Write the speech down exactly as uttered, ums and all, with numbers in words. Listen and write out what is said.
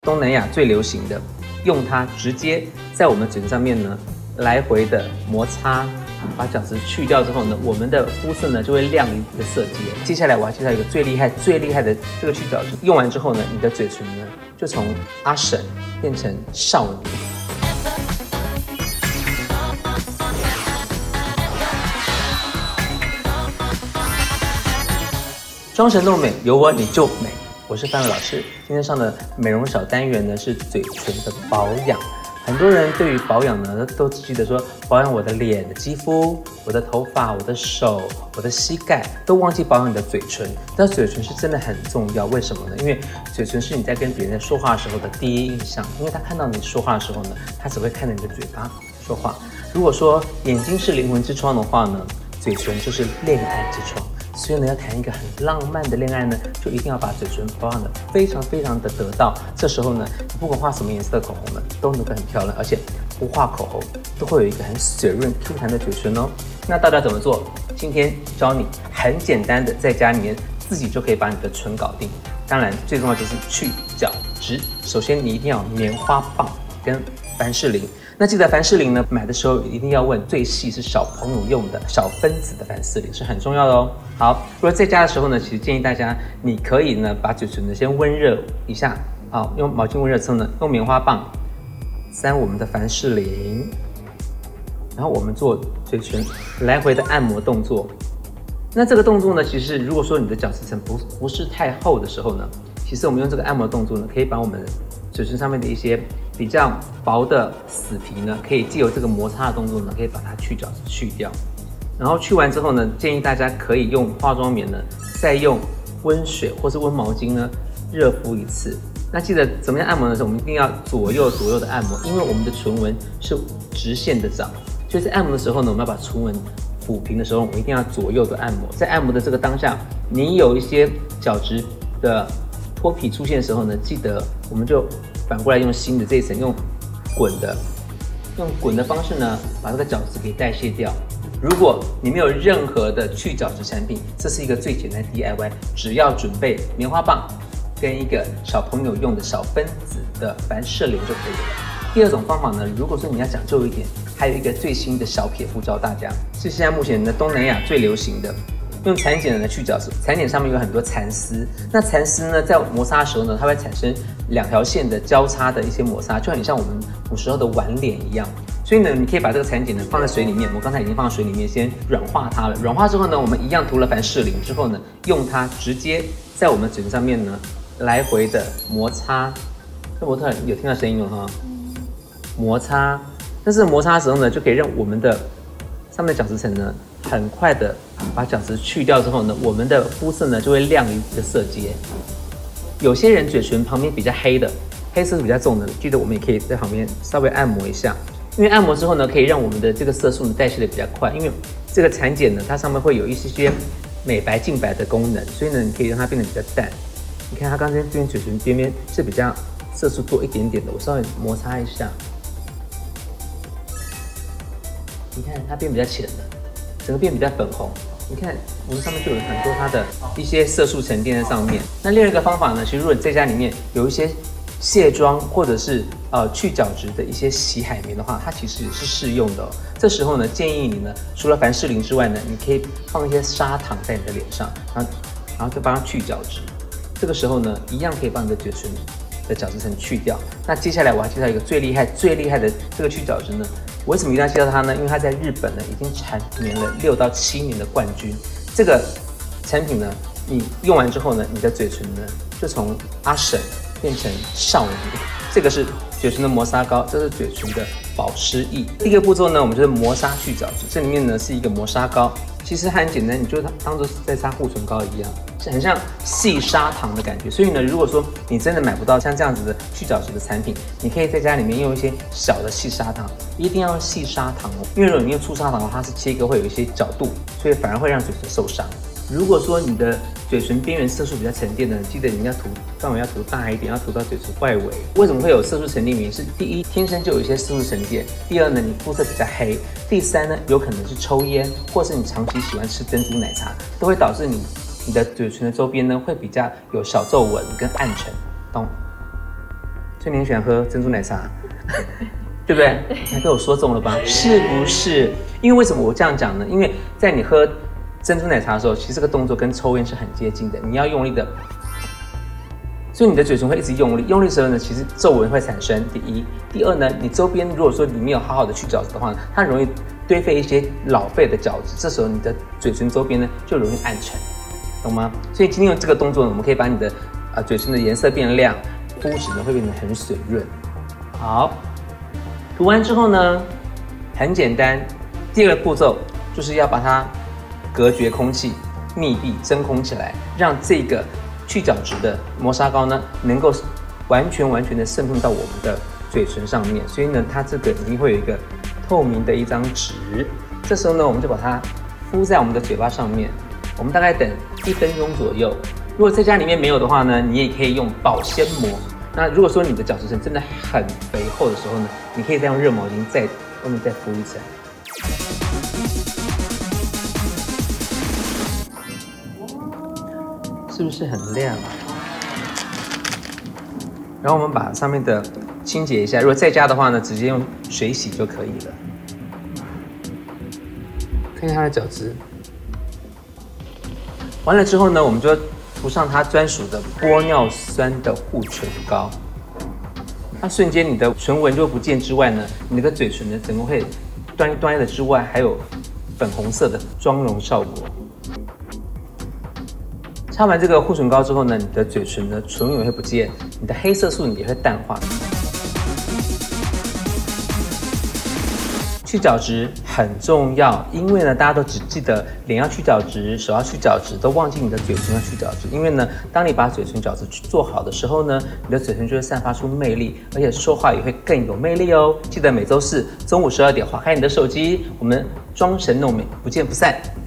东南亚最流行的，用它直接在我们嘴唇上面呢来回的摩擦，把角质去掉之后呢，我们的肤色呢就会亮一个色阶。接下来我要介绍一个最厉害、最厉害的这个去角质，用完之后呢，你的嘴唇呢就从阿婶变成少女。 妆神弄美，有我你就美。我是范伟老师，今天上的美容小单元呢是嘴唇的保养。很多人对于保养呢都只记得说保养我的脸的肌肤、我的头发、我的手、我的膝盖，都忘记保养你的嘴唇。但嘴唇是真的很重要，为什么呢？因为嘴唇是你在跟别人在说话的时候的第一印象，因为他看到你说话的时候呢，他只会看着你的嘴巴说话。如果说眼睛是灵魂之窗的话呢，嘴唇就是恋爱之窗。 所以呢，要谈一个很浪漫的恋爱呢，就一定要把嘴唇保养的非常非常的得当。这时候呢，你不管画什么颜色的口红呢，都能够很漂亮，而且不画口红都会有一个很水润 Q 弹的嘴唇哦。那到底要怎么做？今天教你很简单的，在家里面自己就可以把你的唇搞定。当然，最重要就是去角质。首先，你一定要有棉花棒跟凡士林。 那记得凡士林呢，买的时候一定要问最细是小朋友用的小分子的凡士林是很重要的哦。好，如果在家的时候呢，其实建议大家，你可以呢把嘴唇呢先温热一下，啊，用毛巾温热之后呢，用棉花棒沾我们的凡士林，然后我们做嘴唇来回的按摩动作。那这个动作呢，其实如果说你的角质层不不是太厚的时候呢，其实我们用这个按摩动作呢，可以把我们嘴唇上面的一些 比较薄的死皮呢，可以藉由这个摩擦的动作呢，可以把它去角质去掉。然后去完之后呢，建议大家可以用化妆棉呢，再用温水或是温毛巾呢，热敷一次。那记得怎么样按摩的时候，我们一定要左右左右的按摩，因为我们的唇纹是直线的长，所以在按摩的时候呢，我们要把唇纹抚平的时候，我们一定要左右的按摩。在按摩的这个当下，你有一些角质的脱皮出现的时候呢，记得我们就 反过来用新的这一层，用滚的，用滚的方式呢，把这个角质给代谢掉。如果你没有任何的去角质产品，这是一个最简单的 D I Y， 只要准备棉花棒跟一个小朋友用的小分子的凡士林就可以了。第二种方法呢，如果说你要讲究一点，还有一个最新的小撇步教大家，是现在目前的东南亚最流行的。 用蚕茧来去角质，蚕茧上面有很多蚕丝，那蚕丝呢，在摩擦的时候呢，它会产生两条线的交叉的一些摩擦，就很像我们古时候的碗脸一样。所以呢，你可以把这个蚕茧呢放在水里面，我刚才已经放在水里面先软化它了。软化之后呢，我们一样涂了凡士林之后呢，用它直接在我们嘴唇上面呢来回的摩擦。这模特有听到声音了哈？摩擦，但是摩擦的时候呢，就可以让我们的上面的角质层呢， 很快的把角质去掉之后呢，我们的肤色呢就会亮一个色阶。有些人嘴唇旁边比较黑的，黑色是比较重的，记得我们也可以在旁边稍微按摩一下，因为按摩之后呢，可以让我们的这个色素呢代谢的比较快。因为这个蚕茧呢，它上面会有一些些美白净白的功能，所以呢，你可以让它变得比较淡。你看它刚才这边嘴唇边边是比较色素多一点点的，我稍微摩擦一下，你看它变比较浅了。 整个变比较粉红，你看我们上面就有很多它的一些色素沉淀在上面。那另外一个方法呢，其实如果你在家里面有一些卸妆或者是呃去角质的一些洗海绵的话，它其实也是适用的哦。这时候呢，建议你呢，除了凡士林之外呢，你可以放一些砂糖在你的脸上，然后然后再帮它去角质。这个时候呢，一样可以帮你的嘴唇的角质层去掉。那接下来我要介绍一个最厉害、最厉害的这个去角质呢。 我为什么一定要介绍它呢？因为它在日本呢已经蝉联了六到七年的冠军。这个产品呢，你用完之后呢，你的嘴唇呢就从阿婶变成少女。这个是嘴唇的磨砂膏，这是嘴唇的保湿液。第一个步骤呢，我们就是磨砂去角质。这里面呢是一个磨砂膏，其实它很简单，你就当做是在擦护唇膏一样，是很像细砂糖的感觉。所以呢，如果说你真的买不到像这样子的去角质的产品，你可以在家里面用一些小的细砂糖，一定要用细砂糖哦，因为如果你用粗砂糖的话，它是切割会有一些角度，所以反而会让嘴唇受伤。如果说你的嘴唇边缘色素比较沉淀的，记得你要涂范围要涂大一点，要涂到嘴唇外围。为什么会有色素沉淀？原因是第一，天生就有一些色素沉淀；第二呢，你肤色比较黑；第三呢，有可能是抽烟，或是你长期喜欢吃珍珠奶茶，都会导致你你的嘴唇的周边呢会比较有小皱纹跟暗沉，懂？ 所以你很喜欢喝珍珠奶茶，对不对？你被我说中了吧？是不是？因为为什么我这样讲呢？因为在你喝珍珠奶茶的时候，其实这个动作跟抽烟是很接近的，你要用力的。所以你的嘴唇会一直用力，用力的时候呢，其实皱纹会产生。第一，第二呢，你周边如果说你没有好好的去角质的话，它容易堆废一些老废的角质，这时候你的嘴唇周边呢就容易暗沉，懂吗？所以今天用这个动作呢，我们可以把你的啊、呃、嘴唇的颜色变亮，肤质呢会变得很水润。好，涂完之后呢，很简单，第二个步骤就是要把它隔绝空气，密闭真空起来，让这个去角质的磨砂膏呢，能够完全完全的渗透到我们的嘴唇上面，所以呢，它这个一定会有一个透明的一张纸。这时候呢，我们就把它敷在我们的嘴巴上面，我们大概等一分钟左右。如果在家里面没有的话呢，你也可以用保鲜膜。那如果说你的角质层真的很肥厚的时候呢，你可以再用热毛巾在外面再敷一层。是不是很亮啊？然后我们把上面的清洁一下，如果在家的话呢，直接用水洗就可以了。看一下它的角质。完了之后呢，我们就涂上它专属的玻尿酸的护唇膏。它瞬间你的唇纹就不见之外呢，你那个嘴唇呢整个会端端的之外，还有粉红色的妆容效果。擦完这个护唇膏之后呢，你的嘴唇的唇纹也会不见，你的黑色素也会淡化。去角质很重要，因为呢，大家都只记得脸要去角质，手要去角质，都忘记你的嘴唇要去角质。因为呢，当你把嘴唇角质做好的时候呢，你的嘴唇就会散发出魅力，而且说话也会更有魅力哦。记得每周四中午十二点划开你的手机，我们妆神弄美，不见不散。